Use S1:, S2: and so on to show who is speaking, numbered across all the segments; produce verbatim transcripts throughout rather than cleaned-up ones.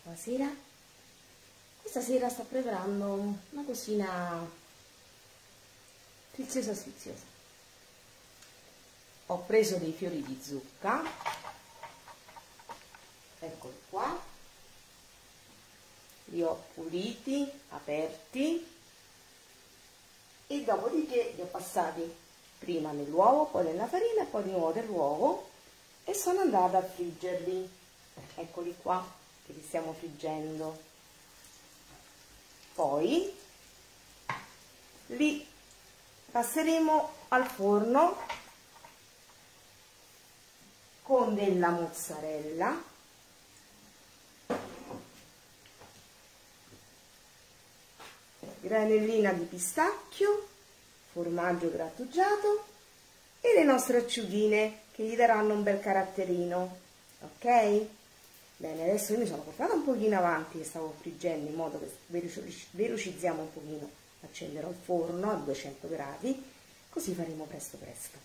S1: Buonasera. Questa sera sto preparando una cosina sfiziosa sfiziosa. Ho preso dei fiori di zucca, eccoli qua, li ho puliti, aperti e dopodiché li ho passati prima nell'uovo, poi nella farina e poi di nuovo nell'uovo e sono andata a friggerli. Eccoli qua che li stiamo friggendo. Poi li passeremo al forno con della mozzarella, granellina di pistacchio, formaggio grattugiato e le nostre acciughine che gli daranno un bel caratterino. Ok? Bene, adesso io mi sono portata un pochino avanti che stavo friggendo in modo che velocizziamo un pochino. Accenderò il forno a duecento gradi, così faremo presto presto.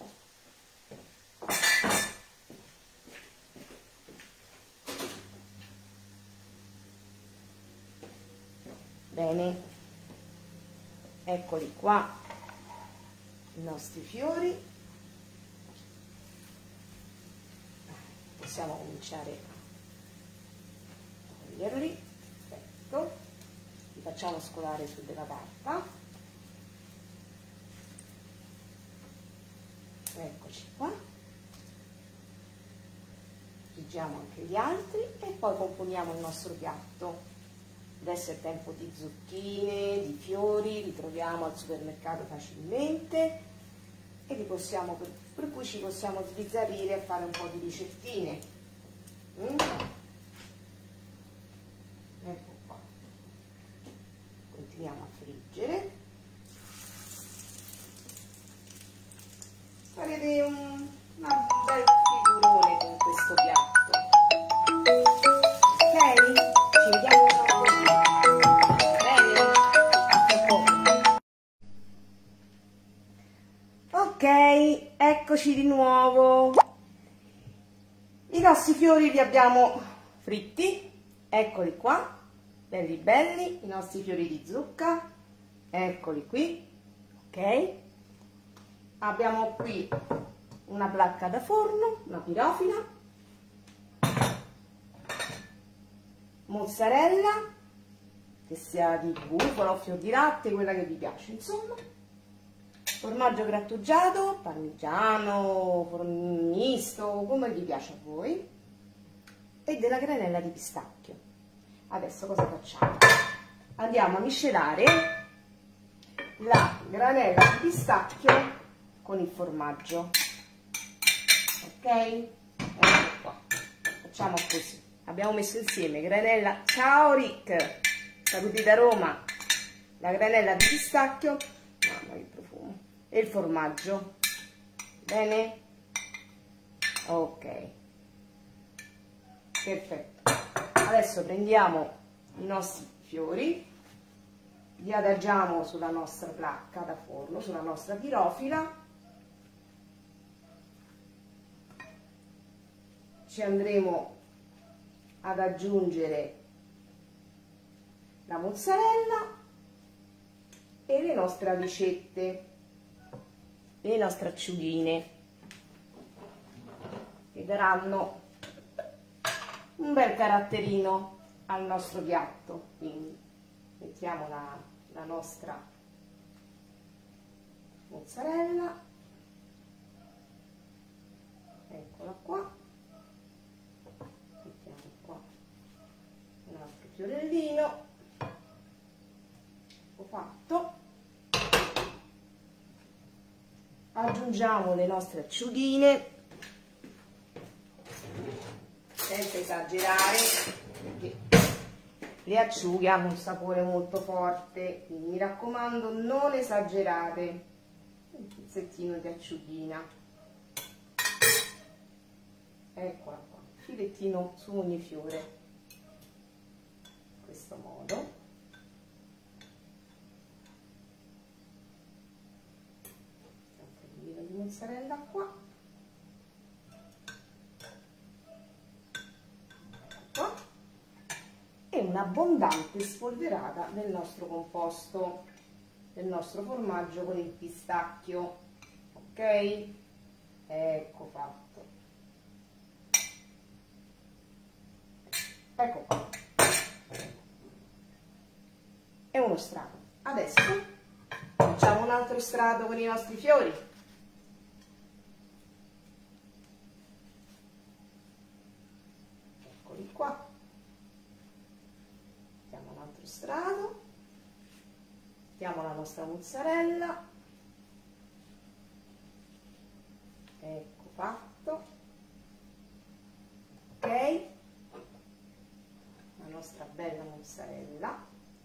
S1: Bene, eccoli qua i nostri fiori. Possiamo cominciare a toglierli. Perfetto, li facciamo scolare su della carta. Eccoci qua, friggiamo anche gli altri e poi componiamo il nostro piatto. Adesso è tempo di zucchine, di fiori, li troviamo al supermercato facilmente e li possiamo, per, per cui ci possiamo sbizzarrire a fare un po' di ricettine. Mm? Ecco qua, continuiamo a friggere. Farete un, un bel figurone con questo piatto. Ok? Ci vediamo tra un po'. Bene? Ok, eccoci di nuovo. I nostri fiori li abbiamo fritti, eccoli qua, belli belli, i nostri fiori di zucca, eccoli qui, ok? Abbiamo qui una placca da forno, una pirofila, mozzarella, che sia di bufala o fior di latte, quella che vi piace, insomma, formaggio grattugiato, parmigiano, misto, come vi piace a voi, e della granella di pistacchio. Adesso cosa facciamo? Andiamo a miscelare la granella di pistacchio con il formaggio, ok? Ecco qua, facciamo così. Abbiamo messo insieme granella, ciao Rick, saluti da Roma, la granella di pistacchio, mamma che profumo, e il formaggio. Bene? Ok, perfetto. Adesso prendiamo i nostri fiori, li adagiamo sulla nostra placca da forno, sulla nostra pirofila, ci andremo ad aggiungere la mozzarella e le nostre avicette, le nostre acciughine che daranno un bel caratterino al nostro piatto. Quindi mettiamo la, la nostra mozzarella, eccola qua, mettiamo qua il nostro fiorellino, ho fatto. Aggiungiamo le nostre acciughine senza esagerare, perché le acciughe hanno un sapore molto forte, quindi mi raccomando non esagerate. Un pizzettino di acciughina, eccola qua, filettino su ogni fiore, in questo modo. Un pochino di mozzarella qua, un'abbondante spolverata del nostro composto, del nostro formaggio con il pistacchio. Ok? Ecco fatto. Ecco qua. È uno strato. Adesso facciamo un altro strato con i nostri fiori. Eccoli qua. Mettiamo un altro strato. Mettiamo la nostra mozzarella. Ecco fatto. Ok. La nostra bella mozzarella.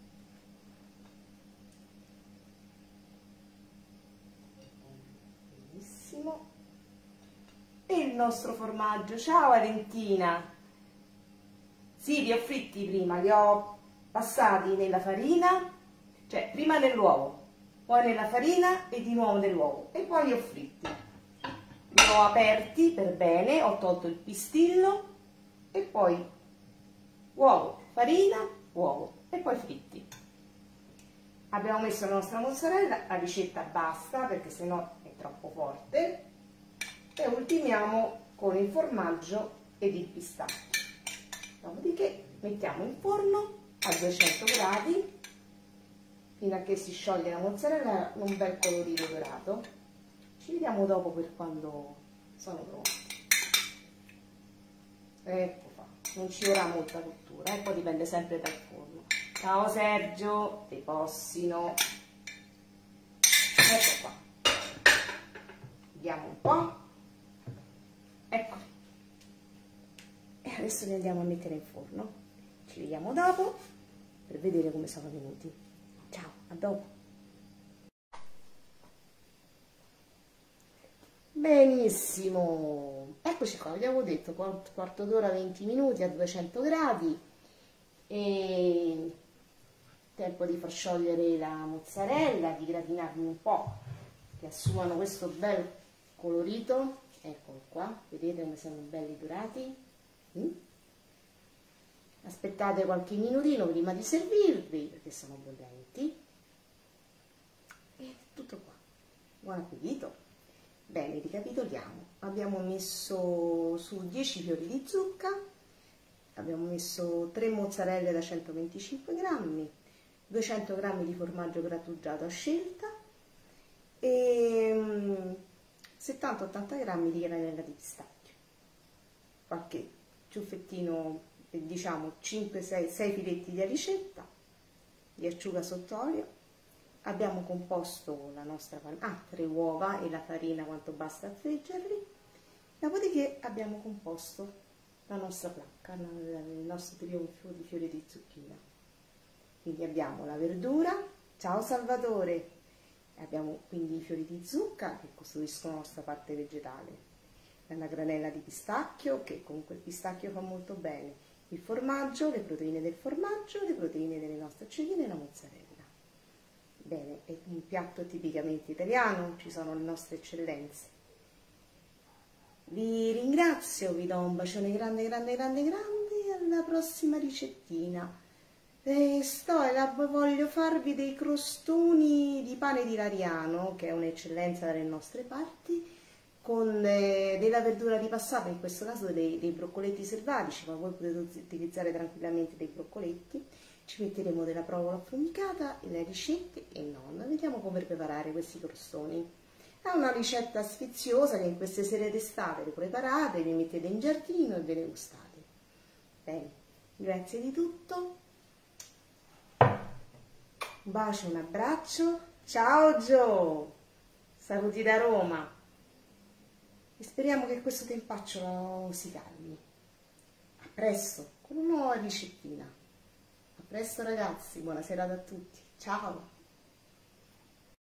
S1: Benissimo. E il nostro formaggio. Ciao Valentina. Sì, li ho fritti prima, li ho passati nella farina, cioè prima nell'uovo, poi nella farina e di nuovo nell'uovo e poi li ho fritti. Li ho aperti per bene, ho tolto il pistillo e poi uovo, farina, uovo e poi fritti. Abbiamo messo la nostra mozzarella, la ricetta basta perché sennò è troppo forte, e ultimiamo con il formaggio ed il pistacchio. Dopodiché mettiamo in forno a duecento gradi fino a che si scioglie la mozzarella, un bel colorito dorato. Ci vediamo dopo per quando sono pronti. Ecco qua, non ci vorrà molta cottura, eh? Poi dipende sempre dal forno. Ciao Sergio, te possino. Ecco qua. Vediamo un po'. Ecco. E adesso li andiamo a mettere in forno. Ci vediamo dopo per vedere come sono venuti. Ciao, a dopo. Benissimo, eccoci qua, vi avevo detto quarto d'ora, venti minuti a duecento gradi e tempo di far sciogliere la mozzarella, di gratinarli un po', che assumano questo bel colorito. Eccolo qua, vedete come sono belli dorati? Mm? Aspettate qualche minutino prima di servirli perché sono bollenti. E tutto qua. Buon appetito! Bene, ricapitoliamo. Abbiamo messo su dieci fiori di zucca, abbiamo messo tre mozzarelle da centoventicinque grammi, duecento grammi di formaggio grattugiato a scelta e settanta ottanta grammi di granella di pistacchio, qualche ciuffettino, diciamo cinque sei filetti di ricetta di acciuga sott'olio. Abbiamo composto la nostra farina, ah, tre uova e la farina quanto basta a friggerli. Dopodiché abbiamo composto la nostra placca, il nostro trionfo di fiori di zucchina. Quindi abbiamo la verdura, ciao Salvatore, abbiamo quindi i fiori di zucca che costituiscono la nostra parte vegetale, la granella di pistacchio, che comunque il pistacchio fa molto bene, il formaggio, le proteine del formaggio, le proteine delle nostre acciugine e la mozzarella. Bene, è un piatto tipicamente italiano, ci sono le nostre eccellenze. Vi ringrazio, vi do un bacione grande, grande, grande, grande e alla prossima ricettina. E sto, voglio farvi dei crostoni di pane di Lariano, che è un'eccellenza dalle nostre parti, con eh, della verdura ripassata, in questo caso dei, dei broccoletti selvatici, ma voi potete utilizzare tranquillamente dei broccoletti. Ci metteremo della provola affumicata, le ricette e non. Vediamo come preparare questi crostoni. È una ricetta sfiziosa che in queste sere d'estate le preparate, vi mettete in giardino e ve ne gustate. Bene, grazie di tutto. Un bacio, un abbraccio. Ciao Gio! Saluti da Roma. E speriamo che questo tempaccio si calmi. A presto, con una nuova ricettina. A presto ragazzi, buona serata a tutti, ciao!